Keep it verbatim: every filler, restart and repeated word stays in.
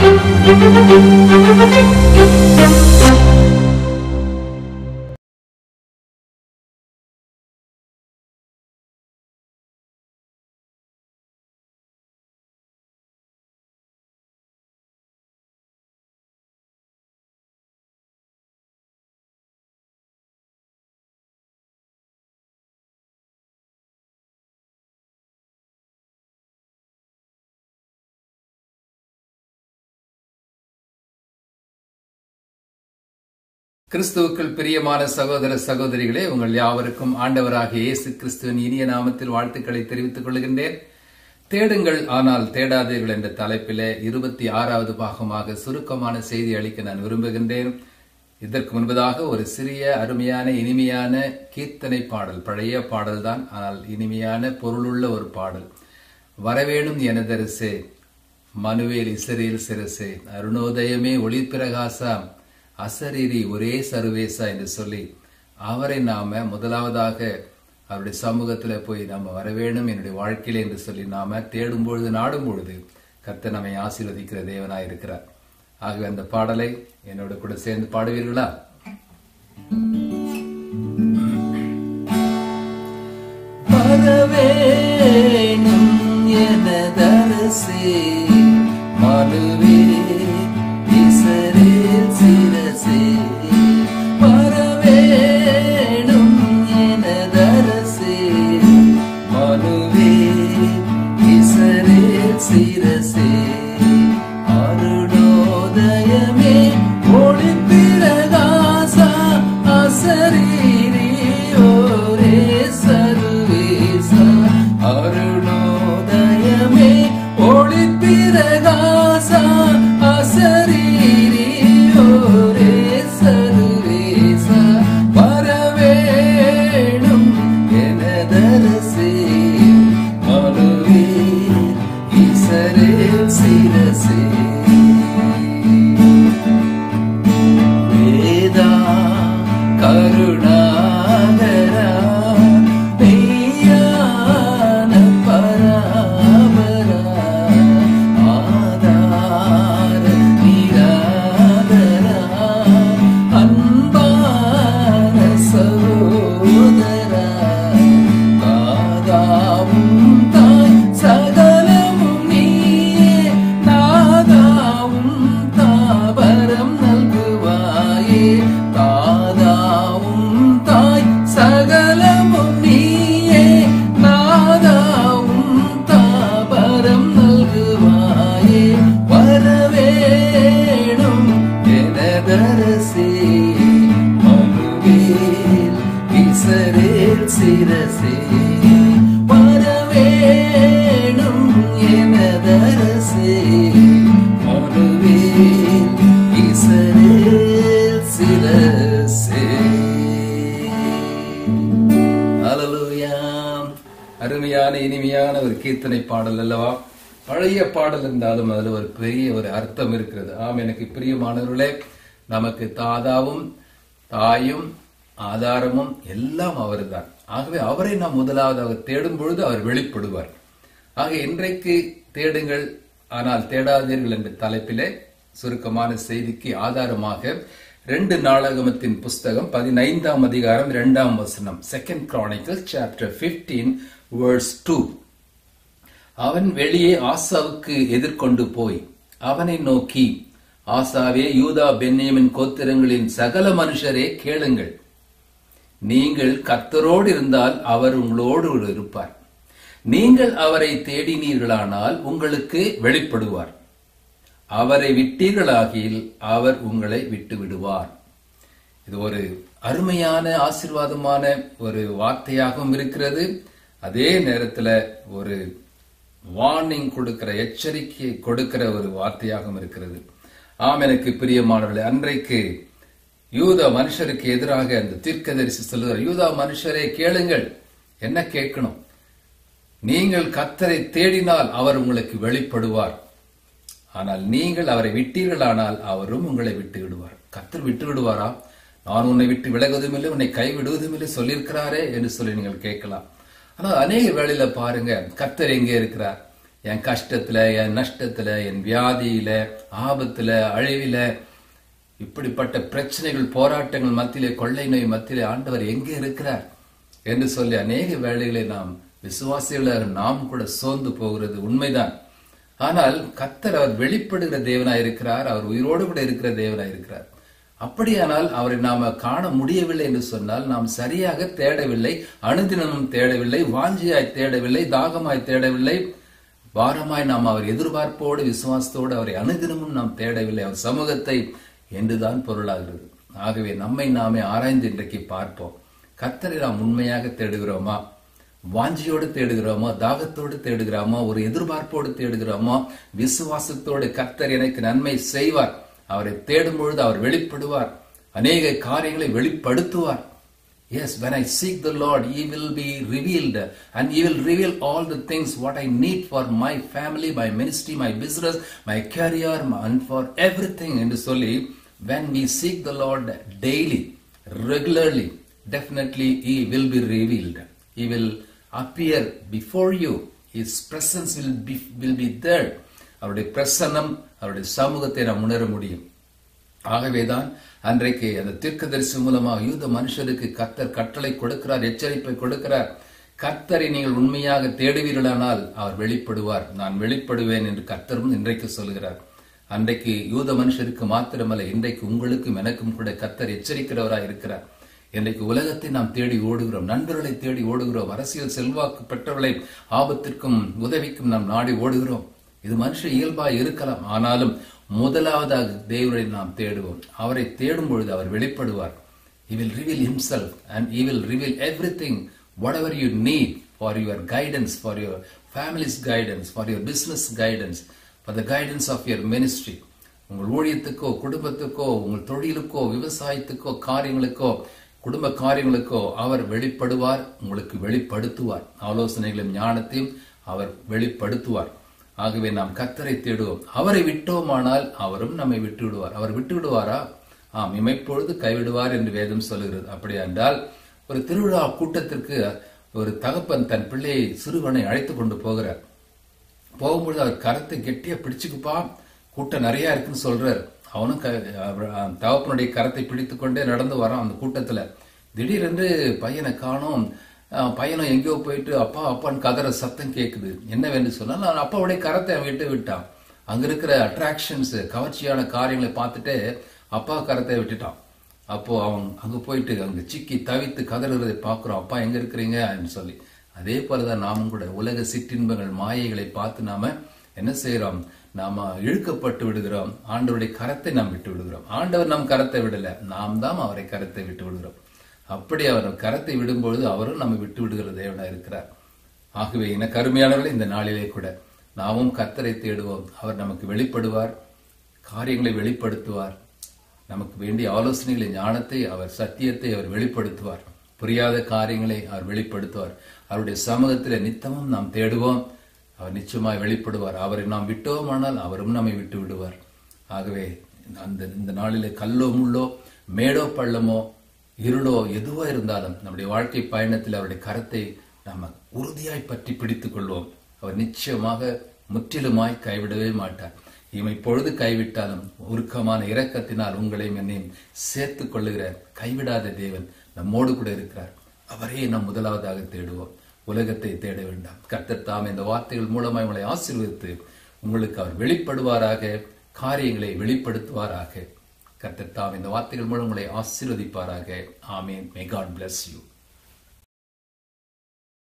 கிறிஸ்துவுக்குள் பிரியமான சகோதர சகோதரிகளே, உங்கள் யாவருக்கும் ஆண்டவராகிய இயேசு கிறிஸ்துவின் இனிய நாமத்தில் வாழ்த்துக்களை தெரிவித்துக் கொள்கின்றேன். தேடுங்கள் ஆனால் தேடாதீர்கள் என்ற தலைப்பிலே இருபத்தி ஆறாவது பாகமாக சுருக்கமான செய்தி அளிக்க நான் விரும்புகின்றேன். இதற்கு முன்பதாக ஒரு சிறிய அருமையான இனிமையான கீர்த்தனை பாடல், பழைய பாடல் தான், ஆனால் இனிமையான பொருளுள்ள ஒரு பாடல். வரவேணும் எனதரசே, மனுவேல் இஸ்ரவேல் சிரசே, அருணோதயமே ஒளிப்பிரகாசா, அசரீரி ஒரே சர்வேசா என்று சொல்லி அவரை நாம முதலாவதாக அவருடைய சமூகத்தில் போய் நாம வரவேணும் என்னுடைய வாழ்க்கையில என்று சொல்லி நாம தேடும் பொழுது நாடும் பொழுது கர்த்தர் நம்மை ஆசீர்வதிக்கிற தேவனாய் இருக்கிறார். ஆகவே அந்த பாடலை என்னோட கூட சேர்ந்து பாடுவீர்களா? வரவேணும் எனதரசே, மனுவே இஸ்ரவேல் சிரசே, வரவேணும் எனதரசே, மனுவே இஸ்ரவேல் சிரசே, அருணோதயமே ஒளிப்பிரகாசா, அசரீரி ஒரே சர்வேசா, அருணோதயமே ஒளிப்பிரகாசா, அசரீரி ஒரே சர்வேசா, வரவேணும் எனதரசே, மனுவேல் இஸ்ரவேல் சிரசே. வேதா கருணாகரா, மெய்யான பராபரா, ஆதார நிராதரா, அன்பான சகோதரா, தாதாவும் தாய் சகலமும் நீயே, நாதாவும் தாபரம் நல்குவாயே, தாதாவும் தாய் சகலமும் நீயே, நாதாவும் தாபரம் நல்குவாயே, வரவேணும் எனதரசே, மனுவேல் இஸ்ரவேல் சிரசே, வரவேணும் எனதரசே, மனுவேல் இஸ்ரவேல் சிரசே. ஹல்லேலூயா! அருமையான இனிமையான ஒரு கீர்த்தனை பாடல் அல்லவா? பழைய பாடல் இருந்தாலும் அதுல ஒரு பெரிய ஒரு அர்த்தம் இருக்கிறது. ஆம், எனக்கு பிரியமானவர்களே, நமக்கு தாதாவும் தாயும் ஆதாரமும் எல்லாம் அவர்தான். ஆகவே அவரை நாம் முதலாவதாக தேடும் பொழுது அவர் வெளிப்படுவார். ஆக இன்றைக்கு தேடுங்கள் ஆனால் தேடாதீர்கள் என்ற தலைப்பிலே சுருக்கமான செய்திக்கு ஆதாரமாக ரெண்டு நாளாகமத்தின் புஸ்தகம் பதினைந்தாம் அதிகாரம் இரண்டாம் வசனம், second chronicle chapter fifteen verse two. அவன் வெளியே ஆசாவுக்கு எதிர்கொண்டு போய் அவனை நோக்கி, ஆசாவே, யூதா பென்யமின் கோத்திரங்களின் சகல மனுஷரே கேளுங்கள், நீங்கள் கர்த்தரோடு இருந்தால் அவர் உங்களோடு இருப்பார், நீங்கள் அவரை தேடினீர்களானால் உங்களுக்கு வெளிப்படுவார், அவரை விட்டீர்களாகில் அவர் உங்களை விட்டு விடுவார். இது ஒரு அருமையான ஆசீர்வாதமான ஒரு வார்த்தையாகவும் இருக்கிறது. அதே நேரத்தில் ஒரு வார்னிங் கொடுக்கிற, எச்சரிக்கை கொடுக்கிற ஒரு வார்த்தையாகவும் இருக்கிறது. ஆம், எனக்கு பிரியமானவர்களே, அன்றைக்கு யூதா மனுஷருக்கு எதிராக அந்த தீர்க்கதரிசி சொல்லுகிறார், யூதா மனுஷரே கேளுங்கள். என்ன கேட்கணும்? நீங்கள் கர்த்தரை தேடினால் அவர் உங்களுக்கு வெளிப்படுவார், ஆனால் நீங்கள் அவரை விட்டீர்களானால் அவரும் உங்களை விட்டு விடுவார். கர்த்தர் விட்டு விடுவாரா? நான் உன்னை விட்டு விலகுவதும் இல்லை, உன்னை கைவிடுவதும் இல்லை சொல்லியிருக்கிறாரே என்று சொல்லி நீங்கள் கேட்கலாம். ஆனால் அநேக வேளையில பாருங்க, கர்த்தர் எங்கே இருக்கிறார்? என் கஷ்டத்துல, என் நஷ்டத்துல, என் வியாதியில, ஆபத்துல, அழிவில, இப்படிப்பட்ட பிரச்சனைகள், போராட்டங்கள் மத்தியிலே, கொள்ளை நோய் மத்தியிலே ஆண்டவர் எங்கே இருக்கிறார் என்று சொல்லி அநேக வேளைகளை நாம் விசுவாசிகளாக நாம் கூட சோர்ந்து போகிறது உண்மைதான். ஆனால் கர்த்தர் அவர் வெளிப்படுகிற தேவனாயிருக்கிறார். அவர் உயிரோடு கூட இருக்கிற தேவனாயிருக்கிறார். அப்படியானால் அவரை நாம காண முடியவில்லை என்று சொன்னால் நாம் சரியாக தேடவில்லை, அனுதினமும் தேடவில்லை, வாஞ்சியாய் தேடவில்லை, தாகமாய் தேடவில்லை, பாரமாய் நாம் அவர் எதிர்பார்ப்போடு விசுவாசத்தோடு அவரை அனுதினமும் நாம் தேடவில்லை, அவர் சமூகத்தை என்றுதான் பொருளாகிறது. ஆகவே நம்மை நாமே ஆராய்ந்து இன்றைக்கு பார்ப்போம். கர்த்தரை நாம் உண்மையாக தேடுகிறோமா? வாஞ்சியோடு தேடுகிறோமா? தாகத்தோடு தேடுகிறோமா? ஒரு எதிர்பார்ப்போடு தேடுகிறோமா? விசுவாசத்தோடு கர்த்தர் எனக்கு நன்மை செய்வார், அவரை தேடும் பொழுது அவர் வெளிப்படுவார், அநேக காரியங்களை வெளிப்படுத்துவார். Yes, when I seek the Lord, He will be revealed, and He will reveal all the things what I need for my family, my ministry, my business, my career, and for everything. என்று சொல்லி, when we seek the Lord daily, regularly, definitely He will be revealed. He will appear before you. His presence will be, will be there. அவருடைய பிரசன்னம், அவருடைய சமூகத்தை நாம் உணர முடியும். ஆகவேதான் அன்றைக்கு அந்த தீர்க்கதரிசி மூலமாக யூத மனுஷருக்கு கர்த்தர் கட்டளை கொடுக்கிறார், எச்சரிப்பை கொடுக்கிறார். கர்த்தரை நீங்கள் உண்மையாக தேடுவீர்களானால் அவர் வெளிப்படுவார், நான் வெளிப்படுவேன் என்று கர்த்தரும் இன்றைக்கு சொல்கிறார். அன்றைக்கு யூத மனுஷருக்கு மாத்திரமல்ல, இன்றைக்கு உங்களுக்கும் எனக்கும் கூட கர்த்தர் எச்சரிக்கிறவராய் இருக்கிறார். இன்றைக்கு உலகத்தை நாம் தேடி ஓடுகிறோம், நண்பர்களை தேடி ஓடுகிறோம், அரசியல் செல்வாக்கு பெற்றவர்களை ஆபத்திற்கும் உதவிக்கும் நாம் நாடி ஓடுகிறோம். இது மனுஷ இயல்பாய் இருக்கலாம். ஆனாலும் முதலாவதாக தேவனை நாம் தேடுவோம். அவரை தேடும் பொழுது அவர் வெளிப்படுவார். He will reveal himself and He will reveal everything, whatever you need for your guidance, for your family's guidance, for your business guidance, for the guidance of your ministry. உங்கள் ஊழியத்துக்கோ, குடும்பத்துக்கோ, உங்கள் தொழிலுக்கோ, விவசாயத்துக்கோ, காரியங்களுக்கோ, குடும்ப காரியங்களுக்கோ அவர் வெளிப்படுவார், உங்களுக்கு வெளிப்படுத்துவார். ஆலோசனைகளையும் ஞானத்தையும் அவர் வெளிப்படுத்துவார். ஆகவே நாம் கர்த்தரை தேடுவோம். அவரை விட்டோமானால் அவரும் நம்மை விட்டு விடுவார். அவர் விட்டு விடுவாரா? ஆம், இமைப்பொழுது கைவிடுவார் என்று வேதம் சொல்லுகிறது. அப்படி என்றால் ஒரு திருவிழா கூட்டத்திற்கு ஒரு தகப்பன் தன் பிள்ளையை, சிறுவனை அழைத்து கொண்டு போகிறார். போகும்பொழுது அவர் கரத்தை கெட்டியா பிடிச்சுக்குப்பா, கூட்டம் நிறைய இருக்குன்னு சொல்றார். அவனும் தகப்பனுடைய கரத்தை பிடித்து கொண்டே நடந்து வரான். அந்த கூட்டத்துல திடீரென்று பையனை காணோம். பையனும் எங்கேயோ போயிட்டு அப்பா அப்பான்னு கதற சத்தம் கேட்குது. என்னவென்று சொன்னால் நான் அப்பாவுடைய கரத்தை விட்டு விட்டான். அங்க இருக்கிற அட்ராக்ஷன்ஸ், கவர்ச்சியான காரியங்களை பார்த்துட்டு அப்பா கரத்தை விட்டுட்டான். அப்போ அவன் அங்க போயிட்டு அங்க சிக்கி தவித்து கதறுறதை பார்க்கிறோம். அப்பா எங்க இருக்கிறீங்க அப்படின்னு சொல்லி. அதே போலதான் நாமும் கூட உலக சிற்றின்பங்கள், மாயைகளை பார்த்து நாம என்ன செய்யறோம்? நாம இழுக்கப்பட்டு விடுகிறோம். ஆண்டவருடைய கரத்தை நாம் விட்டு விடுகிறோம். ஆண்டவர் நம் கரத்தை விடல, நாம் தான் அவரை கரத்தை விட்டு விடுகிறோம். அப்படி அவர் கரத்தை விடும்பொழுது அவரும் நம்ம விட்டு விடுகிற தேவனா இருக்கிறார். ஆகவே என கருமையானவர்களே, இந்த நாளிலே கூட நாமும் கர்த்தரை தேடுவோம். அவர் நமக்கு வெளிப்படுவார், காரியங்களை வெளிப்படுத்துவார், நமக்கு வேண்டிய ஆலோசனைகளை, ஞானத்தை, அவர் சத்தியத்தை அவர் வெளிப்படுத்துவார், புரியாத காரியங்களை அவர் வெளிப்படுத்துவார். அவருடைய சமூகத்தில் நித்தமும் நாம் தேடுவோம், அவர் நிச்சயமாய் வெளிப்படுவார். அவரை நாம் விட்டோமானால் அவரும் நம்மை விட்டு விடுவார். ஆகவே அந்த இந்த நாளிலே கல்லோ முள்ளோ, மேடோ பள்ளமோ, இருளோ எதுவோ இருந்தாலும் நம்முடைய வாழ்க்கை பயணத்தில் அவருடைய கரத்தை நாம் உறுதியாய் பற்றி பிடித்துக் கொள்வோம். அவர் நிச்சயமாக முற்றிலுமாய் கைவிடவே மாட்டார். இமை பொழுது கைவிட்டாலும் உருக்கமான இரக்கத்தினால் உங்களையும் என்னையும் சேர்த்துக் கொள்ளுகிற கைவிடாத தேவன் நம்மோடு கூட இருக்கிறார். அவரே நாம் முதலாவதாக தேடுவோம். உலகத்தை தேட வேண்டாம். கர்த்தர் தாம் இந்த வார்த்தைகள் மூலமாக உங்களை ஆசீர்வதித்து உங்களுக்கு அவர் வெளிப்படுவாராக, காரியங்களை வெளிப்படுத்துவாராக. கர்த்தர் தாம் இந்த வார்த்தைகள் மூலம் உங்களை ஆசீர்வதிப்பாராக. ஆமென். May God bless you.